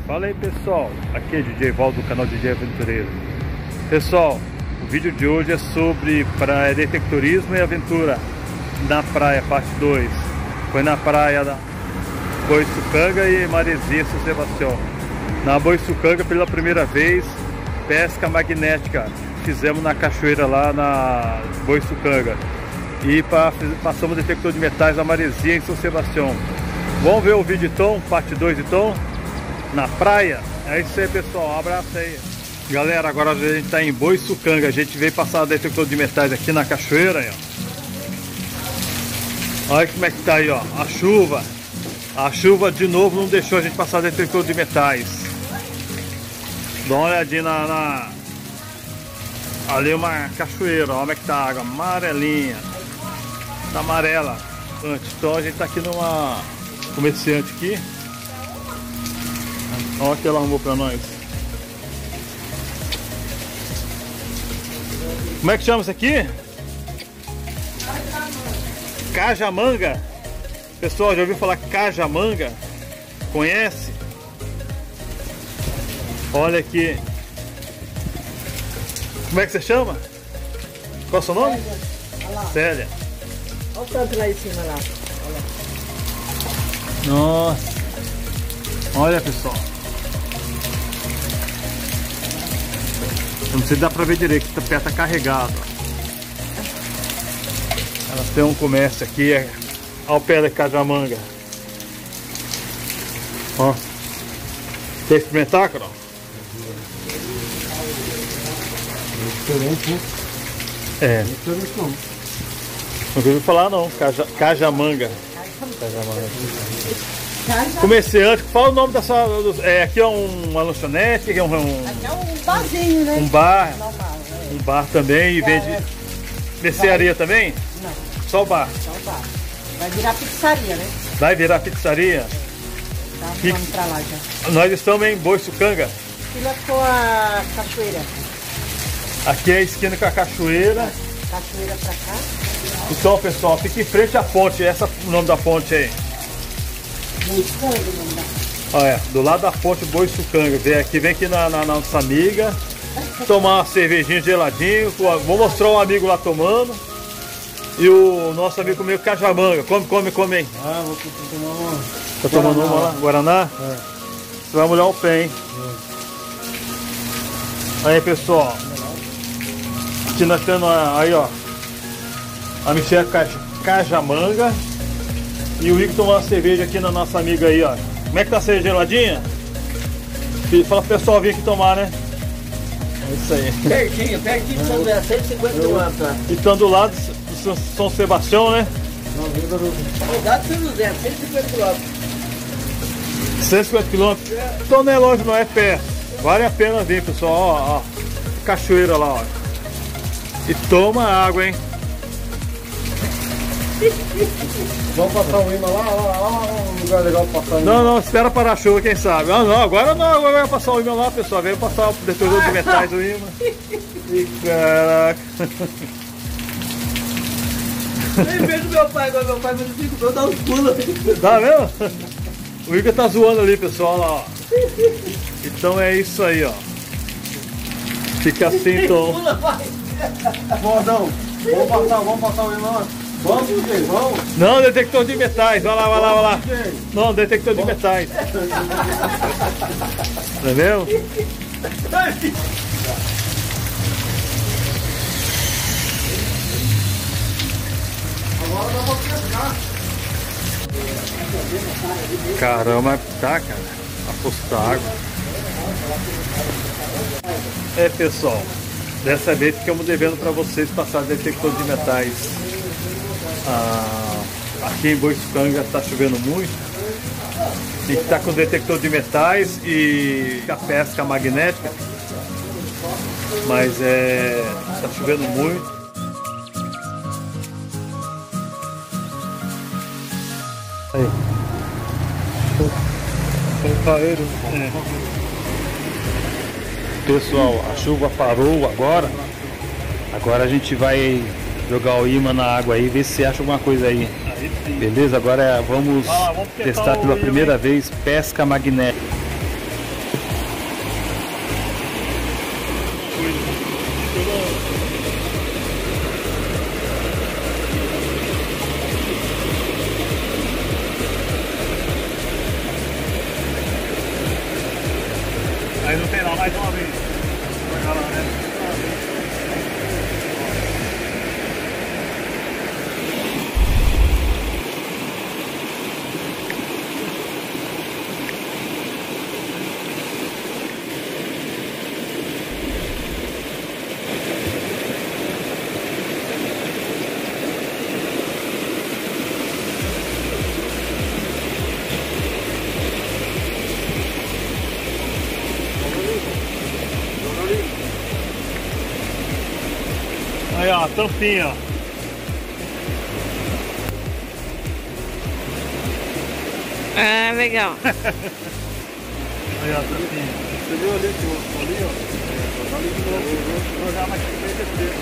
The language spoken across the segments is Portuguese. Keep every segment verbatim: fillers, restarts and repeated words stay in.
Fala aí pessoal, aqui é D J Valdo do canal D J Aventureiro. Pessoal, o vídeo de hoje é sobre praia, detectorismo e aventura na praia, parte dois. Foi na praia da Boiçucanga e Maresia, São Sebastião. Na Boiçucanga, pela primeira vez, pesca magnética. Fizemos na cachoeira lá na Boiçucanga. E pra, passamos detector de metais na Maresia, em São Sebastião. Vamos ver o vídeo então, parte dois então, na praia. É isso aí pessoal, um abraço aí. Galera, agora a gente está em Boiçucanga. A gente veio passar o detector de metais aqui na cachoeira aí, ó. Olha como é que tá aí, ó, a chuva. A chuva de novo não deixou a gente passar o detector de metais. Dá uma olhadinha na, na... ali uma cachoeira, ó, como é que tá a água, amarelinha. Tá amarela. Então a gente tá aqui numa comerciante aqui. Olha o que ela arrumou pra nós. Como é que chama isso aqui? Cajamanga. Pessoal, já ouviu falar cajamanga? Conhece? Olha aqui. Como é que você chama? Qual é o seu nome? Célia. Célia. Olha o tanto lá em cima lá. Olha. Nossa. Olha pessoal. Não sei se dá pra ver direito, que o pé tá carregado. Elas têm um comércio aqui ao pé da Cajamanga. Ó. Quer experimentar, Carol? Diferente, né? É. Não diferente não. Não ouvi falar não. Caja, Cajamanga. Cajamanga. Caja... Comerciante, fala o nome da sua. É, aqui é um, uma lanchonete, aqui é um, um, aqui é um barzinho, né? um bar. Normal, é. Um bar também e vende. É. Mercearia também? Não, Só o bar. só o bar. Vai virar pizzaria, né? Vai virar pizzaria? Tá, Que... vamos pra lá já. Nós estamos em Boiçucanga. Fila com a cachoeira. Aqui é a esquina com a cachoeira. Cachoeira pra cá. Então pessoal, fica em frente à ponte. Esse é o nome da ponte aí. Boiçucanga, o nome da... Olha, do lado da ponte Boiçucanga. Vem aqui, vem aqui na, na, na nossa amiga. Tomar uma cervejinha geladinho. Vou mostrar um amigo lá tomando. E o nosso amigo comeu cajamanga. Come, come, come aí. Ah, vou tomar uma... Tá tomando uma lá? Guaraná? É. Você vai molhar o pé, hein? É. Aí pessoal. Aqui nós temos aí, ó. A Michelle Cajamanga. E o Igor tomando uma cerveja aqui na nossa amiga aí, ó. Como é que tá a cerveja geladinha? Fala pro pessoal vir aqui tomar, né? É isso aí. Pertinho, pertinho de São José, cento e cinquenta quilômetros. E estão do lado de São Sebastião, né? Rodado de São José, cento e cinquenta quilômetros. cento e cinquenta quilômetros. Então não é longe, não é perto. Vale a pena vir, pessoal. Ó, ó. Cachoeira lá, ó. E toma água, hein? Vamos passar um imã lá, lá, lá, um lugar legal pra passar. Não, não, espera parar a chuva, quem sabe. Ah, não, agora não, agora vai passar o imã lá, pessoal. Veio passar o detector de metais do imã. E caraca. Nem vejo meu pai, agora meu pai me dificultou, dá uns pulos. Tá vendo? O Igor tá zoando ali, pessoal, lá, ó. Então é isso aí, ó. Fica assim, então. Pula, vai. Gordão, vamos passar, vamos passar o imã lá. Vamos, D J, vamos. Não, detector de metais. Vai lá, vai lá, vai lá. Não, detector de metais. Entendeu? Agora dá pra pescar. Caramba, tá, cara. Apostar água. É, pessoal. Dessa vez ficamos devendo para vocês passar detector de metais. Ah, aqui em Boiçucanga está chovendo muito. A gente está com detector de metais e a pesca magnética. Mas é. Está chovendo muito. Aí. É. Pessoal, a chuva parou agora. Agora a gente vai jogar o imã na água aí, ver se acha alguma coisa aí. Beleza? Agora vamos, ah, vamos testar pela primeira vez pesca magnética. a tampinha, ó. Ah, legal. Aí, ó, a tampinha. Você viu ali, que eu- ali, ó? É, ali de novo, eu vou jogar mais que bem desse.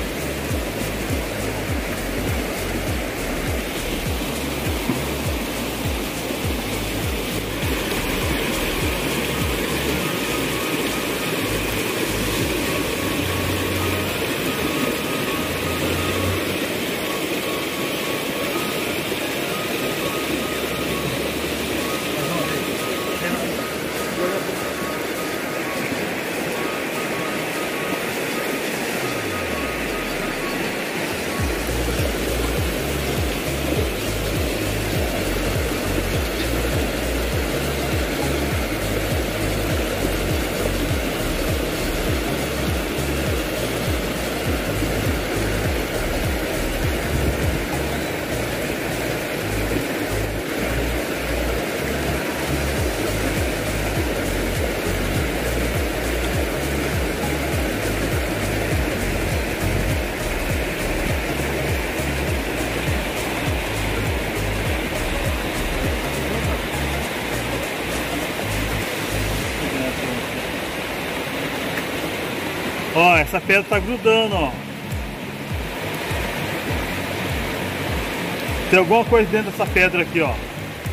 Ó, essa pedra tá grudando, ó. Tem alguma coisa dentro dessa pedra aqui, ó.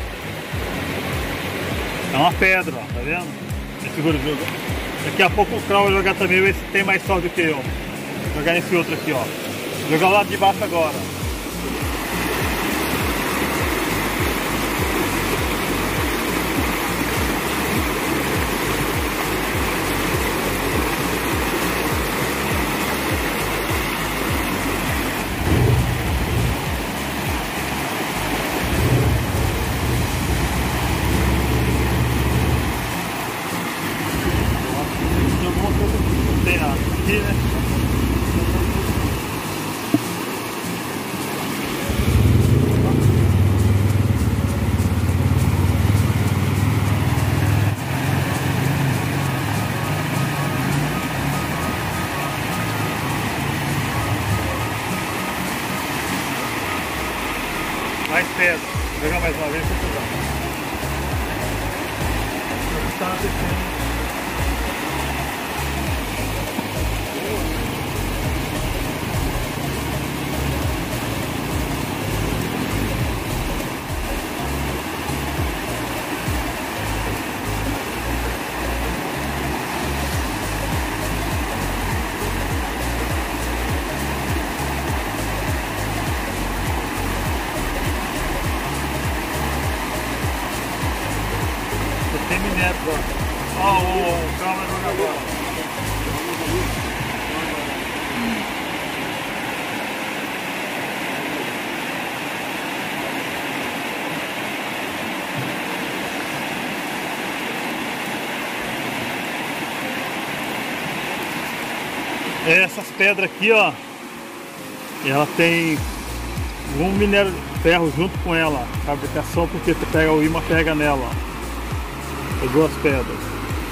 É uma pedra, ó, tá vendo? Segura o jogo. Daqui a pouco o Krau vai jogar também, ver se tem mais sorte do que eu. Vou jogar nesse outro aqui, ó. Vou jogar o lado de baixo agora. Aqui, né? Mais pedra. Vou jogar mais uma vez para pegar. O que tá acontecendo? Tem minério agora. Ó, o Krau vai jogar agora. Essas pedras aqui, ó, ela tem um minério de ferro junto com ela, fabricação, porque você pega o ímã, pega nela, ó. As duas pedras.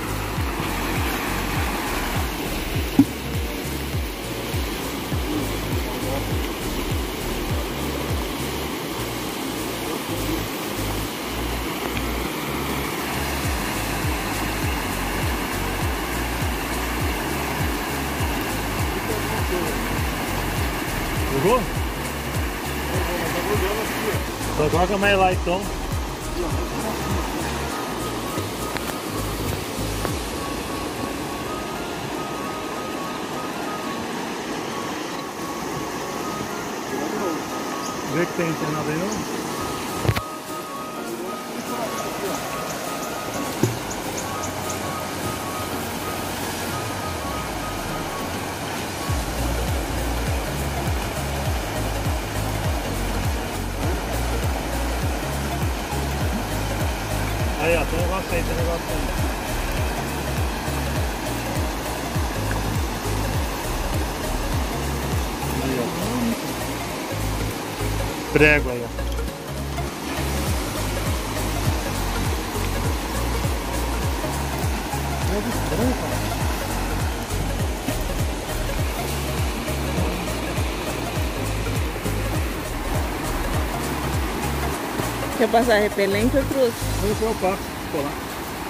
Jogou? Então joga mais lá então. Vê que tem internado aí não? Aí ó, tem negócio aí, tem negócio aí. Aí ó. Prego aí, ó. Prego estranho, cara. Quer passar repelente ou trouxe? Eu passo, vou lá.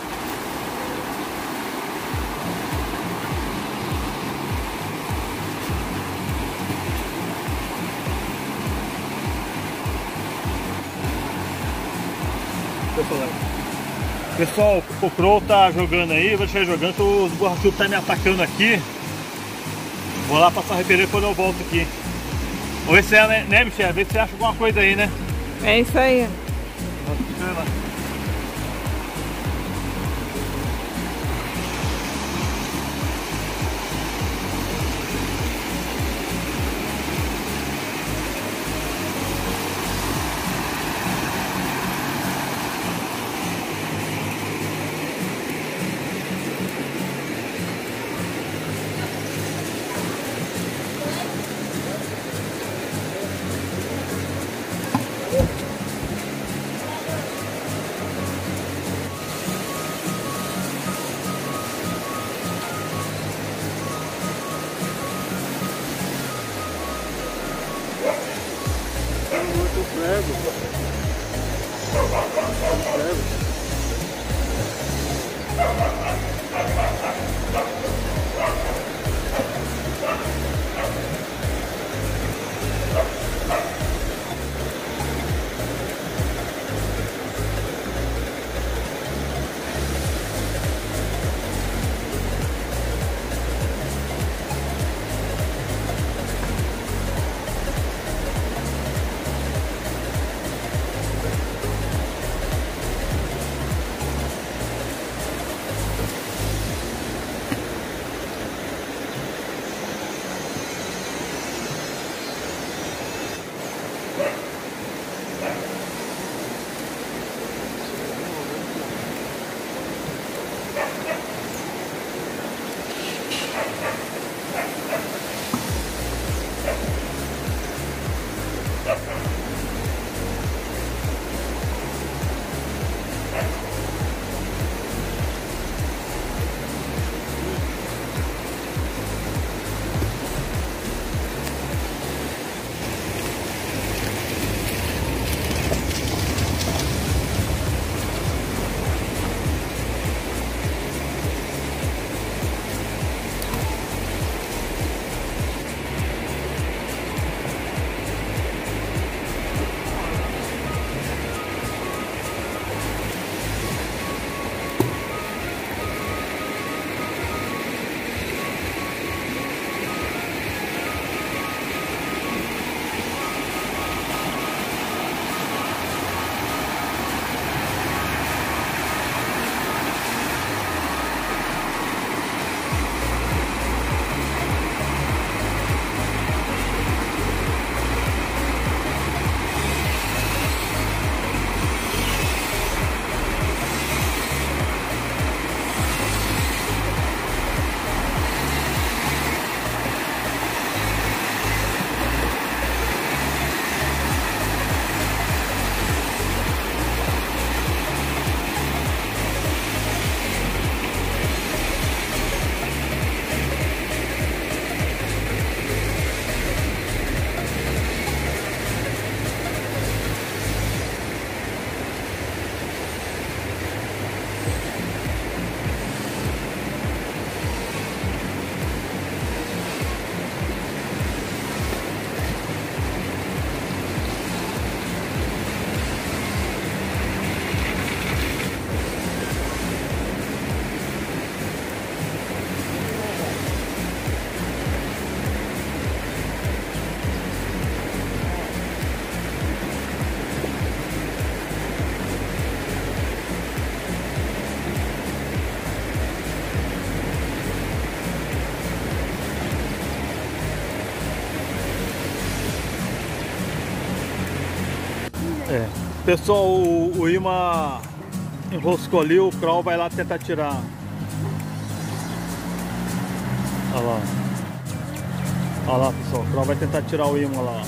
Pessoal, o Crow tá jogando aí, vou deixar jogando, que os borrachudos tá me atacando aqui. Vou lá passar o repelente quando eu volto aqui. Vamos ver se é, né, né Michel? Vê se você acha alguma coisa aí, né? É isso aí. Vai lá. É. Pessoal, o, o imã enroscou ali, o Crow vai lá tentar tirar. Olha lá. Olha lá, pessoal, o Crow vai tentar tirar o imã lá.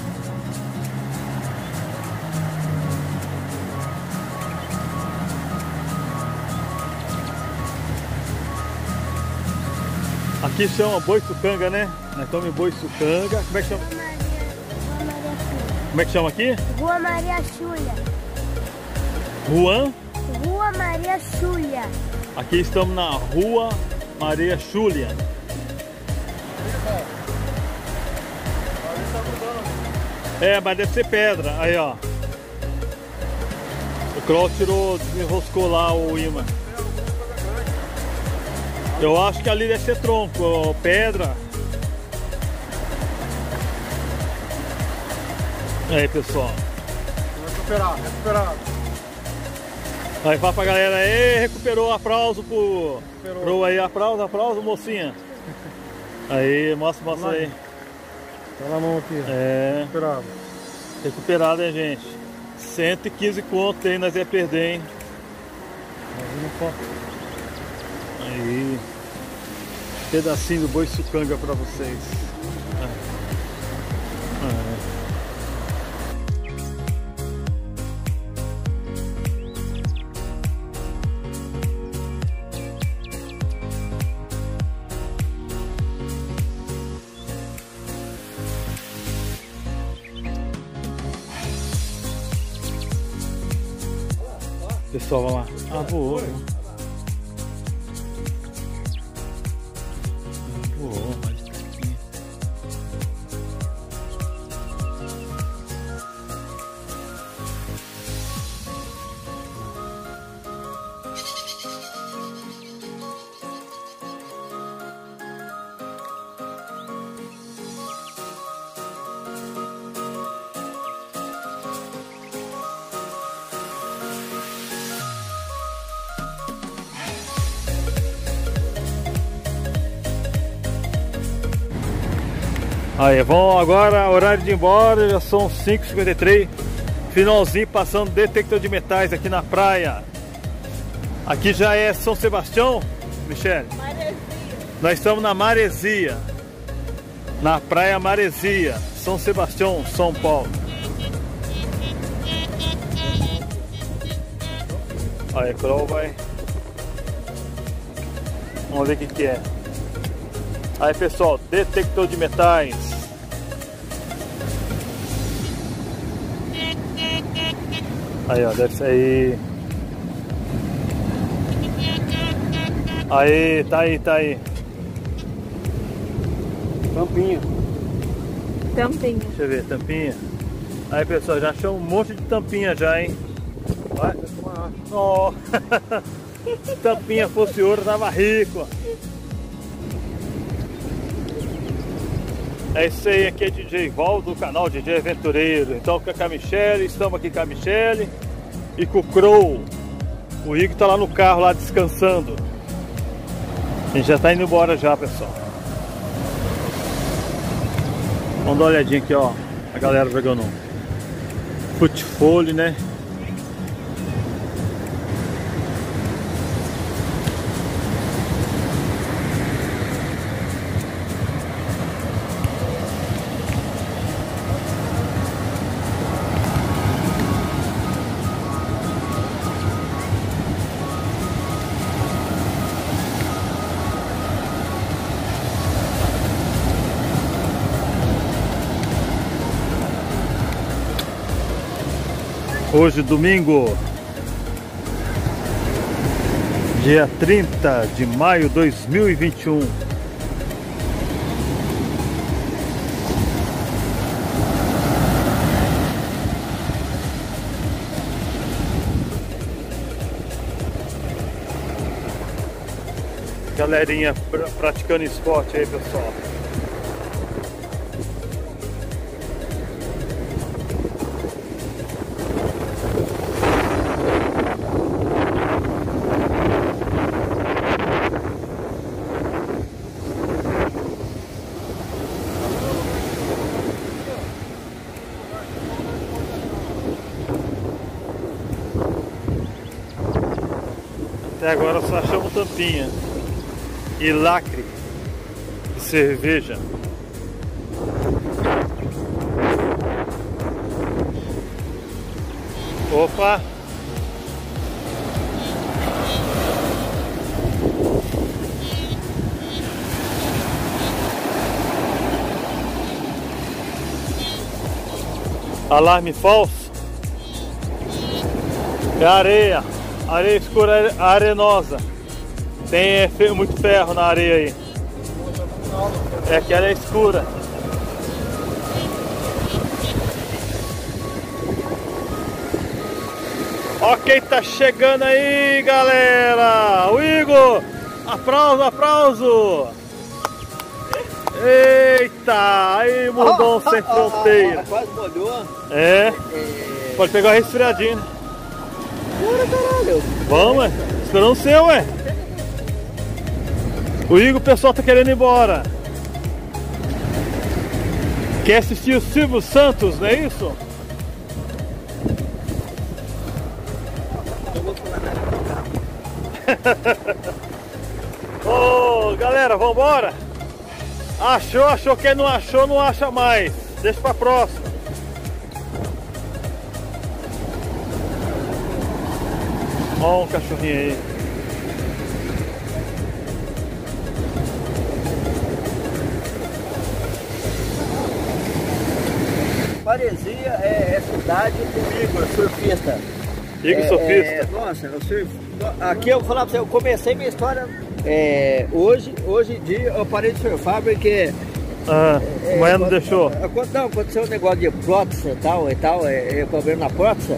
Aqui chama Boiçucanga, né? Nós estamos em Boiçucanga. Como é que chama? Maria, Rua Maria Chulha. Como é que chama aqui? Rua Maria Chulha. Juan? Rua Maria Júlia. Aqui estamos na Rua Maria Júlia. É, mas deve ser pedra. Aí, ó. O Kroll tirou, desenroscou lá o imã. Eu acho que ali deve ser tronco, pedra. Aí, pessoal. Recuperar, recuperar. Aí fala pra galera aí, recuperou, aplauso pro, pro aí, aplauso, aplauso, mocinha. Aí, mostra, mostra aí. Tá na mão aqui. É. Recuperado. Recuperado, hein, gente? cento e quinze conto aí, nós ia perder, hein? Aí. Pedacinho do boi sucanga pra vocês. É. É. Pessoal, vamos lá. Ah, voou. Voou, mas tá aqui. Aí, vamos agora, horário de ir embora, já são cinco e cinquenta e três. Finalzinho, passando detector de metais aqui na praia. Aqui já é São Sebastião, Michele? Maresia. Nós estamos na Maresia. Na praia Maresia, São Sebastião, São Paulo. Aí, Kroll vai. Vamos ver o que que é. Aí, pessoal, detector de metais. Aí, ó, deve ser aí. Aí, tá aí, tá aí. Tampinha. Tampinha. Deixa eu ver, tampinha. Aí, pessoal, já achou um monte de tampinha já, hein? Vai. Oh. Se tampinha fosse ouro, tava rico. É isso aí, aqui é D J Val do canal D J Aventureiro. Então com a Michele, estamos aqui com a Michele e com o Kroll. O Igor tá lá no carro, lá descansando. A gente já tá indo embora já, pessoal. Vamos dar uma olhadinha aqui, ó. A galera jogando futebol, né? Hoje, domingo, dia trinta de maio de dois mil e vinte e um. Galerinha pr praticando esporte aí, pessoal. Até agora só achamos tampinha e lacre de cerveja. Opa! Alarme falso. É areia, areia escura, arenosa. Tem é, muito ferro na areia aí. É que ela é escura. Ok, tá chegando aí, galera. O Igor, aplauso, aplauso. Eita, aí mudou sem fronteira. Quase molhou. É, É... pode pegar resfriadinho, né? Bora, caralho. Vamos, ué. Esperando o seu, ué. O Igor, o pessoal tá querendo ir embora. Quer assistir o Silvio Santos, não é isso? Eu vou falar nada. Ô, galera, vambora. Achou, achou. Quem não achou, não acha mais. Deixa pra próxima. Ó um cachorrinho aí. Maresia é, é cidade do Igor, surfista. Igor, é, surfista. É, nossa, eu surf... Aqui eu vou falar pra você, eu comecei minha história é, hoje, hoje em dia eu parei de surfar porque... Ah, é, mas não quando, deixou? Não, aconteceu um negócio de prótese e tal, e tal, é, problema na prótese.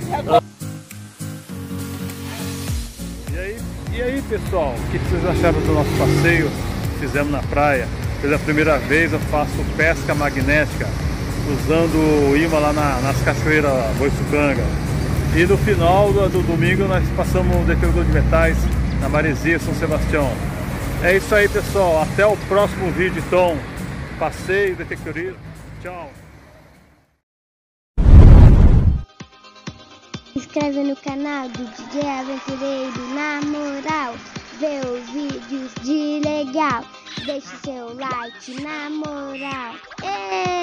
E aí, e aí, pessoal, o que vocês acharam do nosso passeio que fizemos na praia? Pela primeira vez eu faço pesca magnética usando o imã lá na, nas cachoeiras Boiçucanga. E no final do, do domingo nós passamos um detector de metais na Maresia, São Sebastião. É isso aí, pessoal, até o próximo vídeo então. Passeio, detectorismo, tchau! Se inscreve no canal do D J Aventureiro na moral. Vê os vídeos de legal. Deixe seu like na moral. Ei!